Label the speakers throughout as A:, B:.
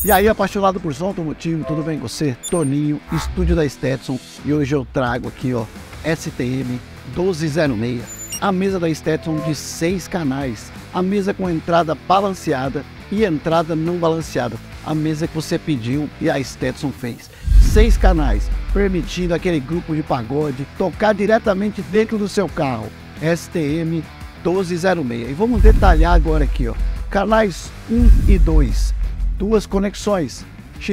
A: E aí, apaixonado por som automotivo, tudo bem com você? Toninho, estúdio da Stetson, e hoje eu trago aqui, ó, STM 1206, a mesa da Stetson de 6 canais, a mesa com entrada balanceada e entrada não balanceada, a mesa que você pediu e a Stetson fez. 6 canais, permitindo aquele grupo de pagode tocar diretamente dentro do seu carro, STM 1206. E vamos detalhar agora aqui, ó, canais 1 e 2. Duas conexões,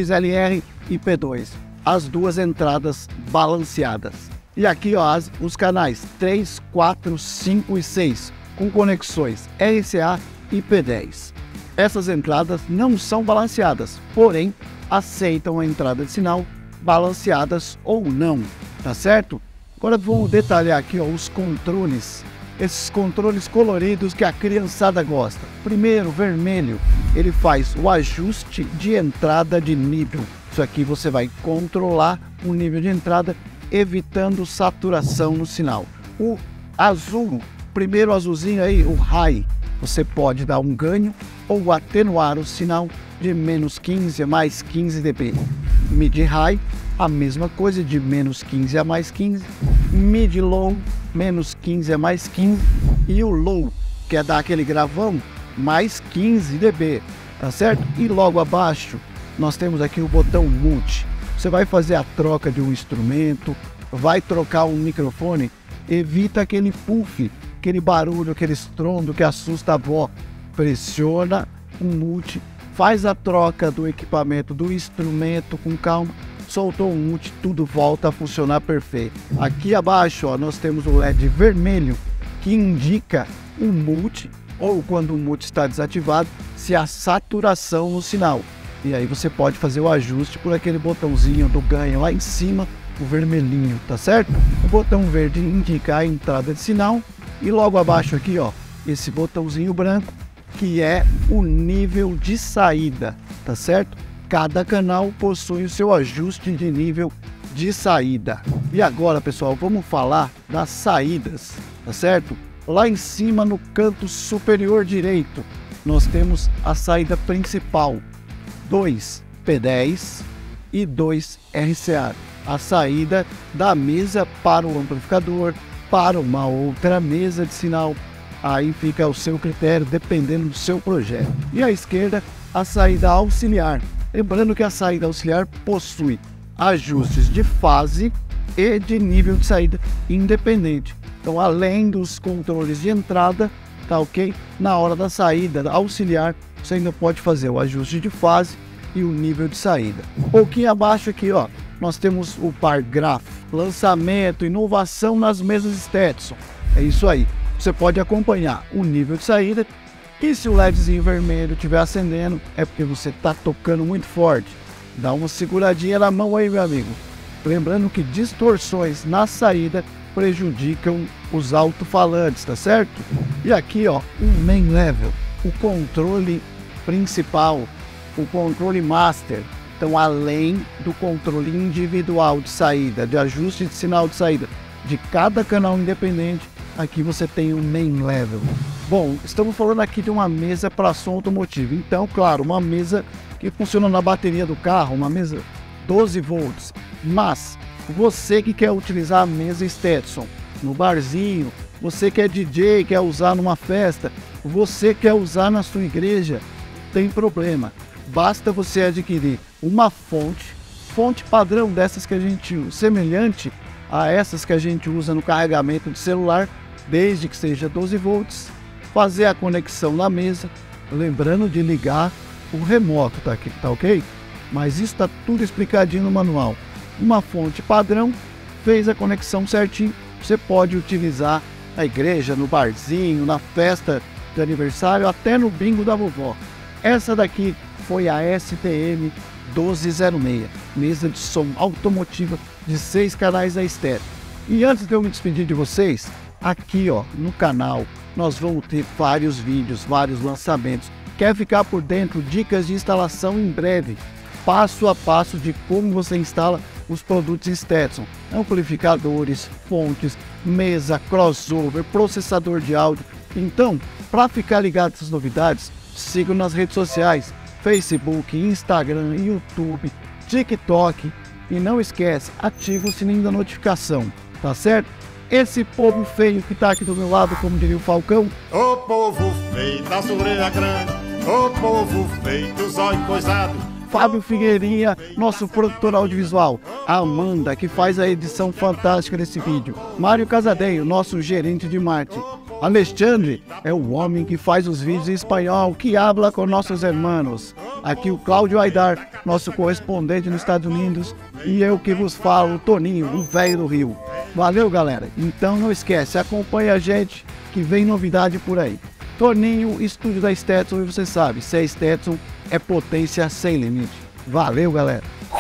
A: XLR e P2, as duas entradas balanceadas. E aqui, ó, os canais 3, 4, 5 e 6, com conexões RCA e P10. Essas entradas não são balanceadas, porém aceitam a entrada de sinal balanceadas ou não, tá certo? Agora vamos detalhar aqui, ó, os controles. Esses controles coloridos que a criançada gosta. Primeiro, vermelho, ele faz o ajuste de entrada de nível. Isso aqui você vai controlar o nível de entrada, evitando saturação no sinal. O azul, primeiro azulzinho aí, o high, você pode dar um ganho ou atenuar o sinal de menos 15 a mais 15 dB. Mid high, a mesma coisa, de menos 15 a mais 15. Mid low, menos 15 a mais 15. E o low, que é dar aquele gravão, mais 15 dB, tá certo? E logo abaixo, nós temos aqui o botão mute. Você vai fazer a troca de um instrumento, vai trocar um microfone, evita aquele puff, aquele barulho, aquele estrondo que assusta a avó. Pressiona o mute, faz a troca do equipamento, do instrumento com calma, soltou o mute, tudo volta a funcionar perfeito. Aqui abaixo, ó, nós temos o LED vermelho, que indica o mute, ou quando o mute está desativado, se há saturação no sinal. E aí você pode fazer o ajuste por aquele botãozinho do ganho lá em cima, o vermelhinho, tá certo? O botão verde indica a entrada de sinal, e logo abaixo aqui, ó, esse botãozinho branco, que é o nível de saída, tá certo? Cada canal possui o seu ajuste de nível de saída. E agora, pessoal, vamos falar das saídas, tá certo? Lá em cima, no canto superior direito, nós temos a saída principal, 2 P10 e 2 RCA. A saída da mesa para o amplificador, para uma outra mesa de sinal. Aí fica ao seu critério, dependendo do seu projeto. E à esquerda, a saída auxiliar. Lembrando que a saída auxiliar possui ajustes de fase e de nível de saída independente. Então, além dos controles de entrada, tá ok? Na hora da saída auxiliar, você ainda pode fazer o ajuste de fase e o nível de saída. Um pouquinho abaixo aqui, ó, nós temos o par Graph, lançamento, inovação nas mesas Stetson. É isso aí. Você pode acompanhar o nível de saída, e se o LEDzinho vermelho estiver acendendo, é porque você está tocando muito forte. Dá uma seguradinha na mão aí, meu amigo. Lembrando que distorções na saída prejudicam os alto-falantes, tá certo? E aqui, ó, o main level, o controle principal, o controle master. Então, além do controle individual de saída, de ajuste de sinal de saída de cada canal independente, aqui você tem o main level. Bom, estamos falando aqui de uma mesa para som automotivo. Então, claro, uma mesa que funciona na bateria do carro, uma mesa 12 volts. Mas você que quer utilizar a mesa Stetson no barzinho, você que é DJ, quer usar numa festa, você quer usar na sua igreja, tem problema. Basta você adquirir uma fonte padrão dessas que a gente usa, semelhante a essas que a gente usa no carregamento de celular, desde que seja 12 volts, fazer a conexão na mesa, lembrando de ligar o remoto, tá aqui, tá ok? Mas isso está tudo explicadinho no manual. Uma fonte padrão, fez a conexão certinho, você pode utilizar na igreja, no barzinho, na festa de aniversário, até no bingo da vovó. Essa daqui foi a STM 1206, mesa de som automotiva de 6 canais da Stetson. E antes de eu me despedir de vocês, aqui, ó, no canal, nós vamos ter vários vídeos, vários lançamentos. Quer ficar por dentro? Dicas de instalação em breve, passo a passo de como você instala os produtos Stetson, amplificadores, fontes, mesa, crossover, processador de áudio. Então, para ficar ligado nessas novidades, sigam nas redes sociais, Facebook, Instagram, YouTube, TikTok. E não esquece, ativa o sininho da notificação, tá certo? Esse povo feio que tá aqui do meu lado, como diria o Falcão.
B: O povo feio da orelha grande, o povo feio dos olhos coisados.
A: Fábio Figueirinha, nosso produtor audiovisual. A Amanda, que faz a edição fantástica desse vídeo. Mário Casadeiro, nosso gerente de marketing. Alexandre é o homem que faz os vídeos em espanhol, que habla com nossos hermanos. Aqui o Cláudio Aidar, nosso correspondente nos Estados Unidos. E eu que vos falo, o Toninho, o velho do Rio. Valeu, galera. Então não esquece, acompanhe a gente que vem novidade por aí. Toninho, estúdio da Stetson, e você sabe, se é Stetson, é potência sem limite. Valeu, galera.